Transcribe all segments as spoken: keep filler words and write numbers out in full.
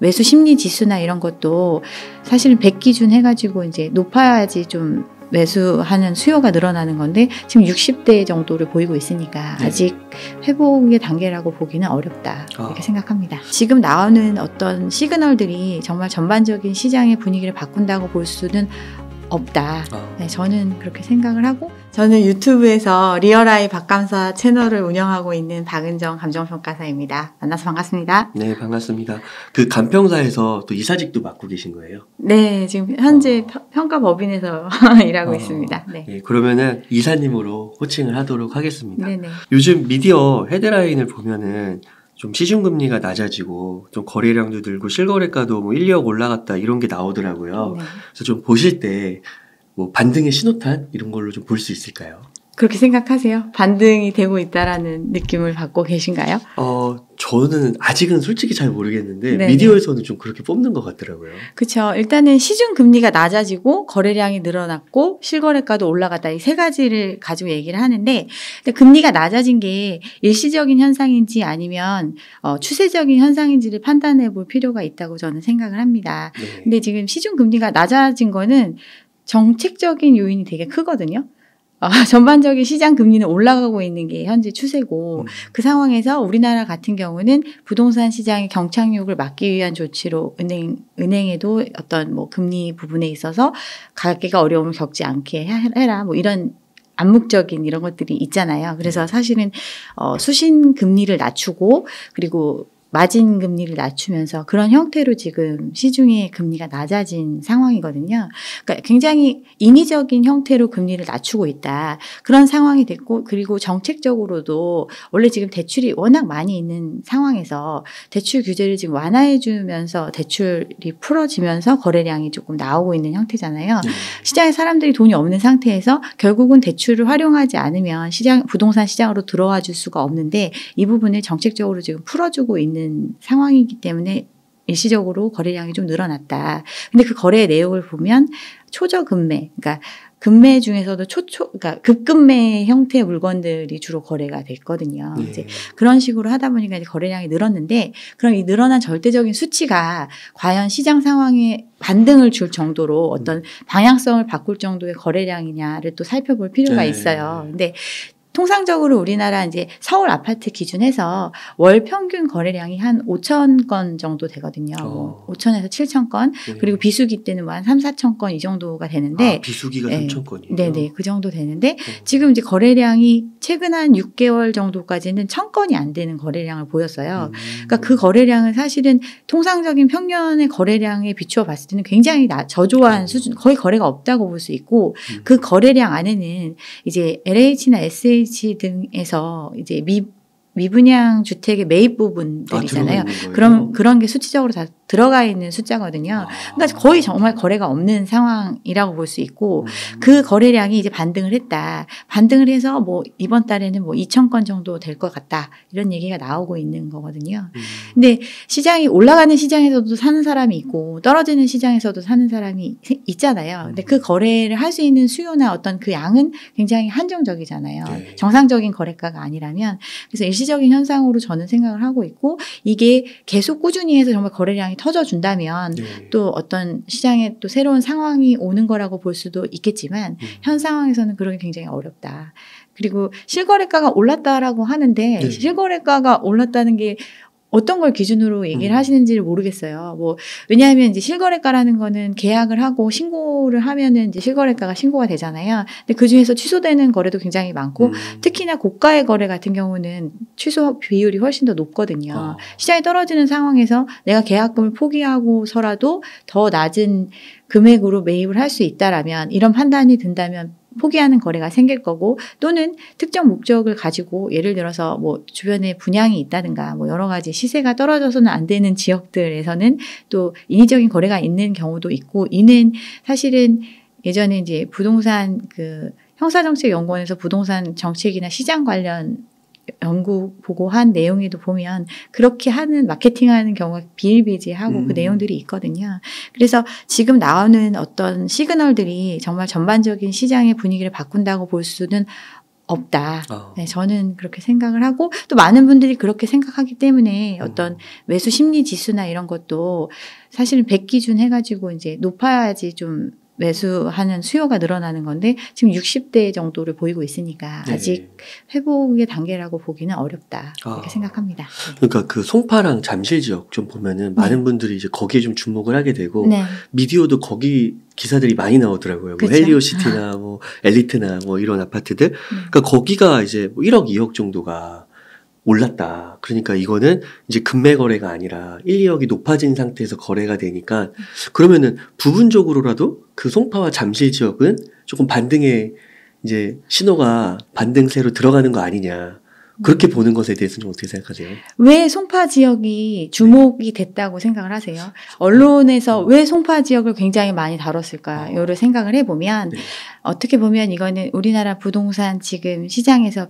매수 심리 지수나 이런 것도 사실은 백 기준 해가지고 이제 높아야지 좀 매수하는 수요가 늘어나는 건데 지금 육십 대 정도를 보이고 있으니까 네. 아직 회복의 단계라고 보기는 어렵다 이렇게 아. 생각합니다. 지금 나오는 어떤 시그널들이 정말 전반적인 시장의 분위기를 바꾼다고 볼 수는 없다. 아. 네, 저는 그렇게 생각을 하고 저는 유튜브에서 리얼아이 박감사 채널을 운영하고 있는 박은정 감정평가사입니다. 만나서 반갑습니다. 네, 반갑습니다. 그 감평사에서 또 이사직도 맡고 계신 거예요? 네, 지금 현재 어. 평가법인에서 일하고 어. 있습니다. 네. 네, 그러면은 이사님으로 호칭을 하도록 하겠습니다. 네네. 요즘 미디어 헤드라인을 보면은 좀 시중금리가 낮아지고 좀 거래량도 늘고 실거래가도 뭐 일, 이억 올라갔다 이런 게 나오더라고요. 네. 그래서 좀 보실 때 뭐 반등의 신호탄 이런 걸로 좀 볼 수 있을까요? 그렇게 생각하세요? 반등이 되고 있다라는 느낌을 받고 계신가요? 어, 저는 아직은 솔직히 잘 모르겠는데 네네. 미디어에서는 좀 그렇게 뽑는 것 같더라고요. 그렇죠. 일단은 시중 금리가 낮아지고 거래량이 늘어났고 실거래가도 올라갔다 이 세 가지를 가지고 얘기를 하는데 근데 금리가 낮아진 게 일시적인 현상인지 아니면 어, 추세적인 현상인지를 판단해 볼 필요가 있다고 저는 생각을 합니다. 네. 근데 지금 시중 금리가 낮아진 거는 정책적인 요인이 되게 크거든요. 어, 전반적인 시장 금리는 올라가고 있는 게 현재 추세고 음. 그 상황에서 우리나라 같은 경우는 부동산 시장의 경착륙을 막기 위한 조치로 은행, 은행에도 어떤 뭐 금리 부분에 있어서 가계가 어려움을 겪지 않게 해라 뭐 이런 암묵적인 이런 것들이 있잖아요. 그래서 사실은 어, 수신 금리를 낮추고 그리고 마진 금리를 낮추면서 그런 형태로 지금 시중의 금리가 낮아진 상황이거든요. 그러니까 굉장히 인위적인 형태로 금리를 낮추고 있다. 그런 상황이 됐고 그리고 정책적으로도 원래 지금 대출이 워낙 많이 있는 상황에서 대출 규제를 지금 완화해 주면서 대출이 풀어지면서 거래량이 조금 나오고 있는 형태잖아요. 네. 시장에 사람들이 돈이 없는 상태에서 결국은 대출을 활용하지 않으면 시장 부동산 시장으로 들어와 줄 수가 없는데 이 부분을 정책적으로 지금 풀어주고 있는 상황이기 때문에 일시적으로 거래량이 좀 늘어났다. 근데 그 거래 내역을 보면 초저금매, 그러니까 금매 중에서도 초초, 그러니까 급금매 형태의 물건들이 주로 거래가 됐거든요. 네. 이제 그런 식으로 하다 보니까 이제 거래량이 늘었는데, 그럼 이 늘어난 절대적인 수치가 과연 시장 상황에 반등을 줄 정도로 어떤 방향성을 바꿀 정도의 거래량이냐를 또 살펴볼 필요가 네. 있어요. 근데 통상적으로 우리나라 이제 서울 아파트 기준해서 월 평균 거래량이 한 오천 건 정도 되거든요. 어. 뭐 오천에서 칠천 건. 네. 그리고 비수기 때는 뭐 한 삼, 사천 건 이 정도가 되는데. 아, 비수기가 네. 삼천 건이에요? 네네. 그 정도 되는데 어. 지금 이제 거래량이 최근 한 육 개월 정도까지는 천 건이 안 되는 거래량을 보였어요. 음. 그러니까 그 거래량은 사실은 통상적인 평년의 거래량에 비추어 봤을 때는 굉장히 나, 저조한 음. 수준, 거의 거래가 없다고 볼 수 있고 음. 그 거래량 안에는 이제 엘에이치나 에스에이치 등에서 이제 미, 미분양 주택의 매입 부분들이잖아요. 아, 그럼 그런 게 수치적으로 다 들어가 있는 숫자거든요. 아. 그러니까 거의 정말 거래가 없는 상황이라고 볼 수 있고 음. 그 거래량이 이제 반등을 했다. 반등을 해서 뭐 이번 달에는 뭐 이천 건 정도 될 것 같다. 이런 얘기가 나오고 있는 거거든요. 음. 근데 시장이 올라가는 시장에서도 사는 사람이 있고 떨어지는 시장에서도 사는 사람이 있잖아요. 근데 그 거래를 할 수 있는 수요나 어떤 그 양은 굉장히 한정적이잖아요. 네. 정상적인 거래가가 아니라면. 그래서 일시적인 현상으로 저는 생각을 하고 있고 이게 계속 꾸준히 해서 정말 거래량이 터져준다면 네. 또 어떤 시장에 또 새로운 상황이 오는 거라고 볼 수도 있겠지만 음. 현 상황에서는 그러기 굉장히 어렵다. 그리고 실거래가가 올랐다라고 하는데 네. 실거래가가 올랐다는 게 어떤 걸 기준으로 얘기를 음. 하시는지를 모르겠어요. 뭐 왜냐하면 이제 실거래가라는 거는 계약을 하고 신고를 하면은 이제 실거래가가 신고가 되잖아요. 근데 그 중에서 취소되는 거래도 굉장히 많고 음. 특히나 고가의 거래 같은 경우는 취소 비율이 훨씬 더 높거든요. 어. 시장이 떨어지는 상황에서 내가 계약금을 포기하고서라도 더 낮은 금액으로 매입을 할 수 있다라면 이런 판단이 든다면 포기하는 거래가 생길 거고 또는 특정 목적을 가지고 예를 들어서 뭐 주변에 분양이 있다든가 뭐 여러 가지 시세가 떨어져서는 안 되는 지역들에서는 또 인위적인 거래가 있는 경우도 있고 이는 사실은 예전에 이제 부동산 그 형사정책연구원에서 부동산 정책이나 시장 관련 연구 보고한 내용에도 보면 그렇게 하는 마케팅하는 경우가 비일비재하고 음. 그 내용들이 있거든요. 그래서 지금 나오는 어떤 시그널들이 정말 전반적인 시장의 분위기를 바꾼다고 볼 수는 없다. 어. 네, 저는 그렇게 생각을 하고 또 많은 분들이 그렇게 생각하기 때문에 어떤 음. 매수 심리 지수나 이런 것도 사실은 백 기준 해가지고 이제 높아야지 좀 매수하는 수요가 늘어나는 건데 지금 육십 대 정도를 보이고 있으니까 네. 아직 회복의 단계라고 보기는 어렵다 이렇게 아. 생각합니다. 네. 그러니까 그 송파랑 잠실 지역 좀 보면은 많은 네. 분들이 이제 거기에 좀 주목을 하게 되고 네. 미디어도 거기 기사들이 많이 나오더라고요. 뭐 그쵸? 헬리오시티나 뭐 엘리트나 뭐 이런 아파트들. 네. 그러니까 거기가 이제 뭐 일억, 이억 정도가 올랐다. 그러니까 이거는 이제 금매 거래가 아니라 일, 이억이 높아진 상태에서 거래가 되니까 그러면은 부분적으로라도 그 송파와 잠실 지역은 조금 반등의 이제 신호가 반등세로 들어가는 거 아니냐. 그렇게 보는 것에 대해서는 어떻게 생각하세요? 왜 송파 지역이 주목이 됐다고 생각을 하세요? 언론에서 어. 왜 송파 지역을 굉장히 많이 다뤘을까요를 어. 생각을 해보면 네. 어떻게 보면 이거는 우리나라 부동산 지금 시장에서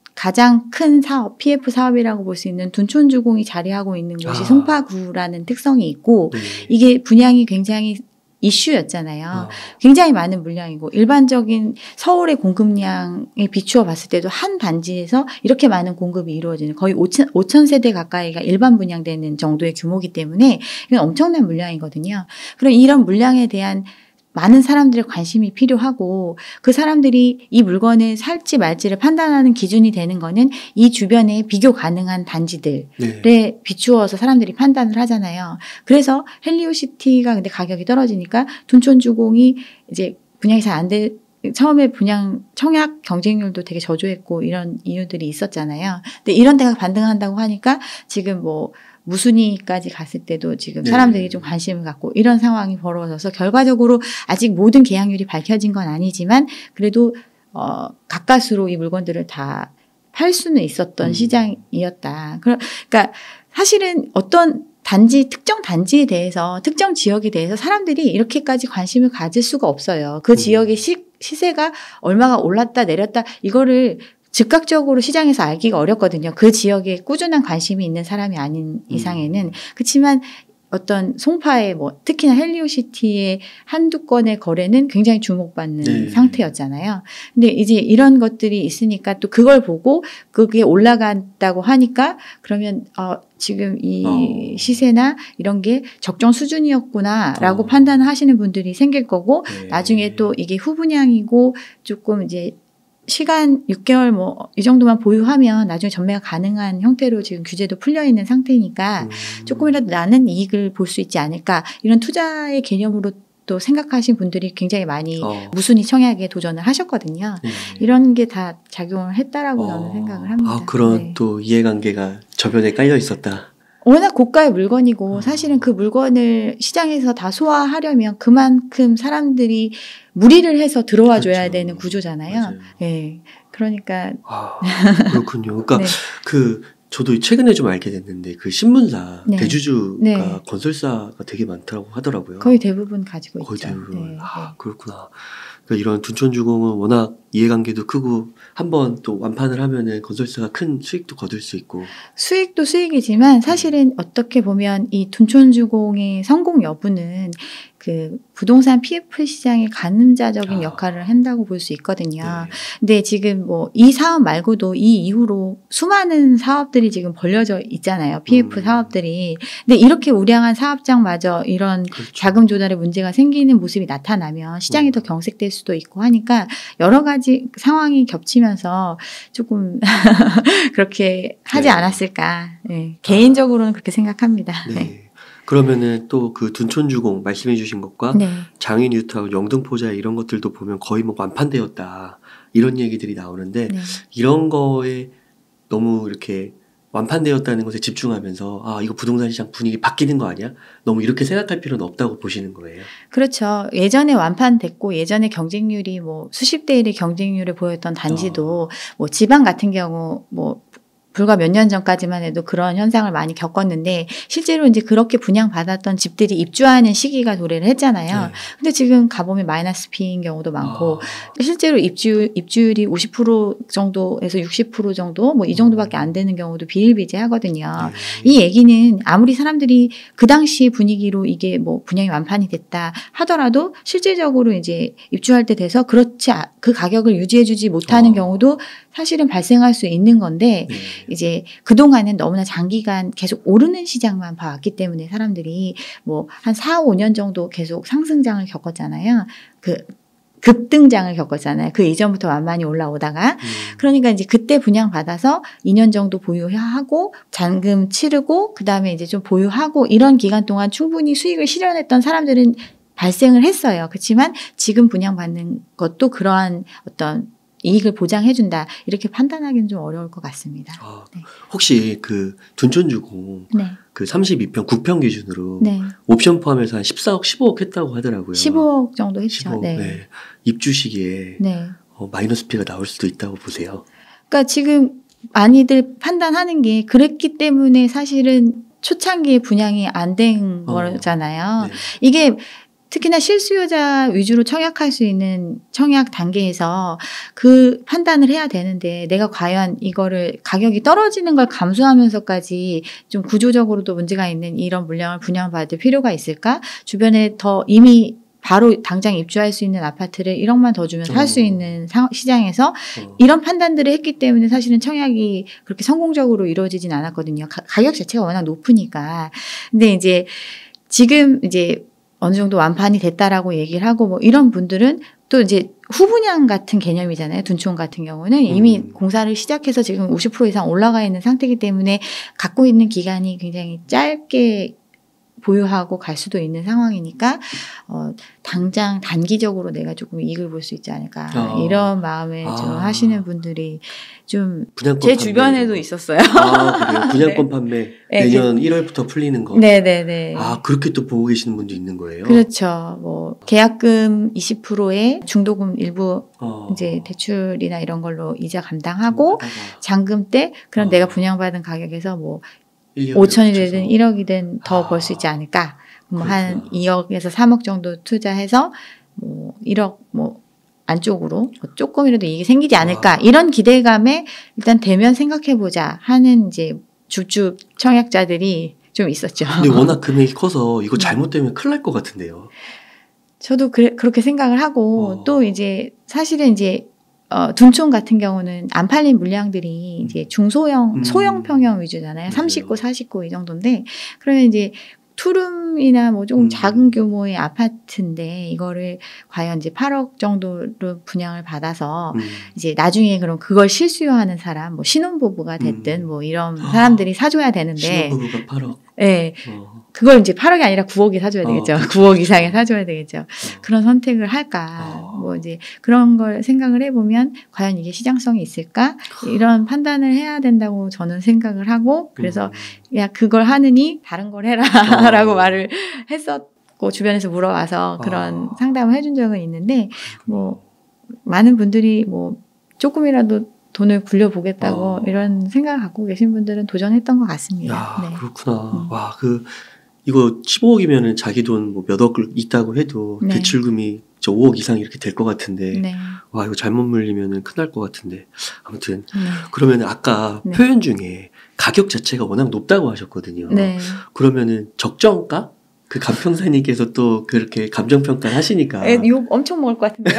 가장 큰 사업, 피에프 사업이라고 볼 수 있는 둔촌주공이 자리하고 있는 곳이 아. 송파구라는 특성이 있고 네. 이게 분양이 굉장히 이슈였잖아요. 어. 굉장히 많은 물량이고 일반적인 서울의 공급량에 비추어 봤을 때도 한 단지에서 이렇게 많은 공급이 이루어지는 거의 오천 세대 가까이가 일반 분양되는 정도의 규모이기 때문에 이건 엄청난 물량이거든요. 그럼 이런 물량에 대한 많은 사람들의 관심이 필요하고 그 사람들이 이 물건을 살지 말지를 판단하는 기준이 되는 거는 이 주변에 비교 가능한 단지들에 네. 비추어서 사람들이 판단을 하잖아요. 그래서 헬리오시티가 근데 가격이 떨어지니까 둔촌주공이 이제 분양이 잘 안 돼. 처음에 분양 청약 경쟁률도 되게 저조했고 이런 이유들이 있었잖아요. 근데 이런 데가 반등한다고 하니까 지금 뭐 무순위까지 갔을 때도 지금 사람들이 네. 좀 관심을 갖고 이런 상황이 벌어져서 결과적으로 아직 모든 계약률이 밝혀진 건 아니지만 그래도 어 가까스로 이 물건들을 다 팔 수는 있었던 음. 시장이었다. 그러니까 사실은 어떤 단지, 특정 단지에 대해서, 특정 지역에 대해서 사람들이 이렇게까지 관심을 가질 수가 없어요. 그 음. 지역의 시, 시세가 얼마가 올랐다 내렸다 이거를 즉각적으로 시장에서 알기가 어렵거든요. 그 지역에 꾸준한 관심이 있는 사람이 아닌 이상에는. 음. 그렇지만 어떤 송파의 뭐 특히나 헬리오시티의 한두 건의 거래는 굉장히 주목받는 네. 상태였잖아요. 근데 이제 이런 것들이 있으니까 또 그걸 보고 그게 올라간다고 하니까 그러면 어 지금 이 어. 시세나 이런 게 적정 수준이었구나라고 어. 판단하시는 분들이 생길 거고 네. 나중에 또 이게 후분양이고 조금 이제 시간 육 개월 뭐 이 정도만 보유하면 나중에 전매가 가능한 형태로 지금 규제도 풀려 있는 상태니까 음. 조금이라도 나는 이익을 볼 수 있지 않을까 이런 투자의 개념으로 또 생각하신 분들이 굉장히 많이 어. 무순위 청약에 도전을 하셨거든요. 네. 이런 게 다 작용을 했다라고 어. 저는 생각을 합니다. 아, 그런 네. 또 이해관계가 저변에 깔려 있었다. 워낙 고가의 물건이고 어. 사실은 그 물건을 시장에서 다 소화하려면 그만큼 사람들이 무리를 해서 들어와 줘야 그렇죠. 되는 구조잖아요. 맞아요. 네. 그러니까 아, 그렇군요. 그러니까 네. 그 저도 최근에 좀 알게 됐는데 그 신문사 네. 대주주가 네. 건설사가 되게 많다고 하더라고요. 거의 대부분 가지고 거의 있죠. 대부분. 네. 아, 그렇구나. 그러니까 이런 둔촌주공은 워낙 이해관계도 크고 한번 또 완판을 하면은 건설사가 큰 수익도 거둘 수 있고. 수익도 수익이지만 사실은 어떻게 보면 이 둔촌주공의 성공 여부는 그 부동산 피에프 시장의 가늠자적인 아. 역할을 한다고 볼 수 있거든요. 네. 근데 지금 뭐 이 사업 말고도 이 이후로 수많은 사업들이 지금 벌려져 있잖아요. 피에프 음. 사업들이. 근데 이렇게 우량한 사업장마저 이런 그렇죠. 자금 조달에 문제가 생기는 모습이 나타나면 시장이 음. 더 경색될 수도 있고 하니까 여러 가지 상황이 겹치면서 조금 그렇게 하지 네. 않았을까. 네. 개인적으로는 그렇게 생각합니다. 네. 네. 그러면은 또 그 둔촌주공 말씀해 주신 것과 네. 장애뉴트하고 영등포자 이런 것들도 보면 거의 뭐 완판되었다 이런 얘기들이 나오는데 네. 이런 거에 너무 이렇게 완판되었다는 것에 집중하면서 아 이거 부동산 시장 분위기 바뀌는 거 아니야? 너무 이렇게 생각할 필요는 없다고 보시는 거예요. 그렇죠. 예전에 완판됐고 예전에 경쟁률이 뭐 수십 대 일의 경쟁률을 보였던 단지도 뭐 지방 같은 경우 뭐 불과 몇 년 전까지만 해도 그런 현상을 많이 겪었는데 실제로 이제 그렇게 분양받았던 집들이 입주하는 시기가 도래를 했잖아요. 네. 근데 지금 가보면 마이너스 피인 경우도 많고 아. 실제로 입주, 입주율이 오십 퍼센트 정도에서 육십 퍼센트 정도 뭐 이 정도밖에 안 되는 경우도 비일비재하거든요. 네. 이 얘기는 아무리 사람들이 그 당시 분위기로 이게 뭐 분양이 완판이 됐다 하더라도 실질적으로 이제 입주할 때 돼서 그렇지 아, 그 가격을 유지해주지 못하는 어. 경우도 사실은 발생할 수 있는 건데 네. 이제 그동안은 너무나 장기간 계속 오르는 시장만 봐왔기 때문에 사람들이 뭐 한 사, 오 년 정도 계속 상승장을 겪었잖아요. 그 급등장을 겪었잖아요. 그 이전부터 만만히 올라오다가. 음. 그러니까 이제 그때 분양받아서 이 년 정도 보유하고 잔금 치르고 그다음에 이제 좀 보유하고 이런 기간 동안 충분히 수익을 실현했던 사람들은 발생을 했어요. 그렇지만 지금 분양받는 것도 그러한 어떤 이익을 보장해준다 이렇게 판단하기는 좀 어려울 것 같습니다. 아, 네. 혹시 그 둔촌주공 네. 그 삼십이 평 구 평 기준으로 네. 옵션 포함해서 한 십사억, 십오억 했다고 하더라고요. 십오억 정도 했죠. 십오억, 네. 네. 입주 시기에 네. 어, 마이너스 피가 나올 수도 있다고 보세요. 그러니까 지금 많이들 판단하는 게 그랬기 때문에 사실은 초창기에 분양이 안 된 어. 거잖아요. 네. 이게 특히나 실수요자 위주로 청약할 수 있는 청약 단계에서 그 판단을 해야 되는데 내가 과연 이거를 가격이 떨어지는 걸 감수하면서까지 좀 구조적으로도 문제가 있는 이런 물량을 분양받을 필요가 있을까? 주변에 더 이미 바로 당장 입주할 수 있는 아파트를 일억만 더 주면 살 수 어. 있는 상, 시장에서 어. 이런 판단들을 했기 때문에 사실은 청약이 그렇게 성공적으로 이루어지진 않았거든요. 가, 가격 자체가 워낙 높으니까. 근데 이제 지금 이제 어느 정도 완판이 됐다라고 얘기를 하고 뭐 이런 분들은 또 이제 후분양 같은 개념이잖아요. 둔촌 같은 경우는 이미 음. 공사를 시작해서 지금 오십 퍼센트 이상 올라가 있는 상태이기 때문에 갖고 있는 기간이 굉장히 짧게 보유하고 갈 수도 있는 상황이니까 어, 당장 단기적으로 내가 조금 이익을 볼 수 있지 않을까 아. 이런 마음에 아. 좀 하시는 분들이 좀 분양권 제 판매. 주변에도 있었어요. 아, 그래요? 분양권 네. 판매 네, 내년 일월부터 풀리는 거. 네네네. 아, 그렇게 또 보고 계시는 분도 있는 거예요? 그렇죠. 뭐 계약금 이십 퍼센트에 중도금 일부 어. 이제 대출이나 이런 걸로 이자 감당하고 하다가 잔금 때 그럼 어. 내가 분양받은 가격에서 뭐 일 년을 오천이 붙여서. 되든 일억이 되든 더 아. 벌 수 있지 않을까. 뭐 한 그렇구나. 이억에서 삼억 정도 투자해서 뭐 일억 뭐 안쪽으로 뭐 조금이라도 이익이 생기지 않을까. 아. 이런 기대감에 일단 대면 생각해보자 하는 이제 주주 청약자들이 좀 있었죠. 근데 워낙 금액이 커서 이거 네. 잘못되면 큰일 날 것 같은데요. 저도 그래, 그렇게 생각을 하고 어. 또 이제 사실은 이제 어, 둔촌 같은 경우는 안 팔린 물량들이 이제 중소형, 음. 소형 평형 위주잖아요. 맞아요. 삼십 구, 사십 구 이 정도인데 그러면 이제 투룸이나 뭐 조금 음. 작은 규모의 아파트인데 이거를 과연 이제 팔억 정도로 분양을 받아서 음. 이제 나중에 그럼 그걸 실수요하는 사람, 뭐 신혼부부가 됐든 음. 뭐 이런 사람들이 사줘야 되는데, 신혼부부가 팔억. 예, 어. 그걸 이제 팔억이 아니라 구억이 사줘야 어, 되겠죠. 그렇죠, 구억 그렇죠. 이상에 사줘야 되겠죠. 어. 그런 선택을 할까? 어. 뭐 이제 그런 걸 생각을 해보면 과연 이게 시장성이 있을까? 이런 판단을 해야 된다고 저는 생각을 하고 그래서 음. 야 그걸 하느니 다른 걸 해라라고 어. 말을 했었고 주변에서 물어와서 그런 어. 상담을 해준 적은 있는데 뭐 많은 분들이 뭐 조금이라도 돈을 굴려보겠다고 어. 이런 생각을 갖고 계신 분들은 도전했던 것 같습니다. 야, 네. 그렇구나. 음. 와, 그 이거 십오억이면은 자기 돈 뭐 몇억 있다고 해도 네. 대출금이 저 오억 이상 이렇게 될 것 같은데 네. 와, 이거 잘못 물리면은 큰일 날 것 같은데 아무튼 네. 그러면은 아까 네. 표현 중에 가격 자체가 워낙 높다고 하셨거든요. 네. 그러면은 적정가? 그 감평사님께서 또 그렇게 감정평가를 하시니까 에, 욕 엄청 먹을 것 같은데요.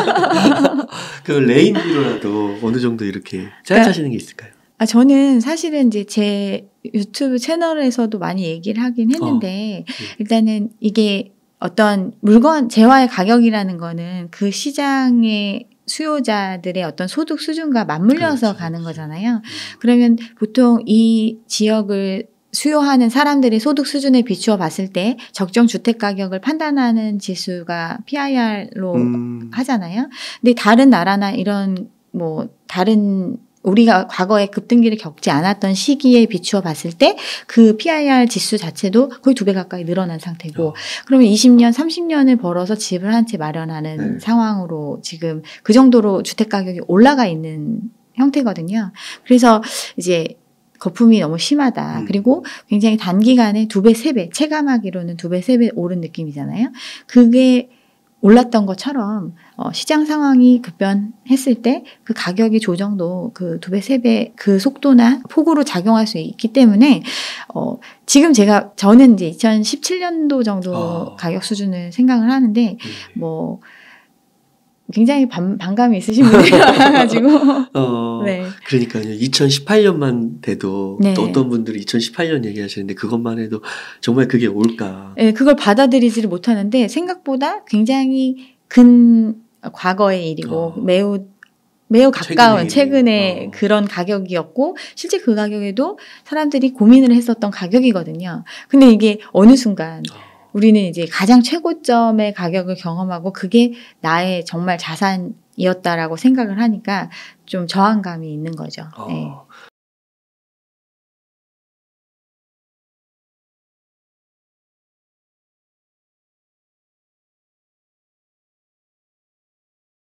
그 레인비로라도 어느 정도 이렇게 생각하시는 게 있을까요? 아, 저는 사실은 이제 제 유튜브 채널에서도 많이 얘기를 하긴 했는데, 어. 일단은 이게 어떤 물건, 재화의 가격이라는 거는 그 시장의 수요자들의 어떤 소득 수준과 맞물려서 그렇죠, 가는 그렇죠. 거잖아요. 음. 그러면 보통 이 지역을 수요하는 사람들의 소득 수준에 비추어 봤을 때 적정 주택 가격을 판단하는 지수가 피아이알로 음. 하잖아요. 근데 다른 나라나 이런 뭐 다른 우리가 과거에 급등기를 겪지 않았던 시기에 비추어 봤을 때 그 피아이알 지수 자체도 거의 두 배 가까이 늘어난 상태고 어. 그러면 이십 년, 삼십 년을 벌어서 집을 한 채 마련하는 네. 상황으로 지금 그 정도로 주택 가격이 올라가 있는 형태거든요. 그래서 이제 거품이 너무 심하다. 음. 그리고 굉장히 단기간에 두 배, 세 배, 체감하기로는 두 배, 세 배 오른 느낌이잖아요. 그게 올랐던 것처럼 어, 시장 상황이 급변했을 때 그 가격의 조정도 그 두 배, 세 배 그 속도나 폭으로 작용할 수 있기 때문에 어, 지금 제가 저는 이제 이천십칠 년도 정도 어. 가격 수준을 생각을 하는데 네. 뭐 굉장히 반, 반감이 있으신 분들이 많아가지고 어, 네. 그러니까요. 이천십팔 년만 돼도 네. 또 어떤 분들이 이천십팔 년 얘기하시는데 그것만 해도 정말 그게 올까. 네, 그걸 받아들이지를 못하는데 생각보다 굉장히 근 과거의 일이고 어. 매우 매우 가까운 최근의 최근의 일이에요. 어. 그런 가격이었고 실제 그 가격에도 사람들이 고민을 했었던 가격이거든요. 근데 이게 어느 순간 어. 우리는 이제 가장 최고점의 가격을 경험하고 그게 나의 정말 자산이었다라고 생각을 하니까 좀 저항감이 있는 거죠. 어. 네.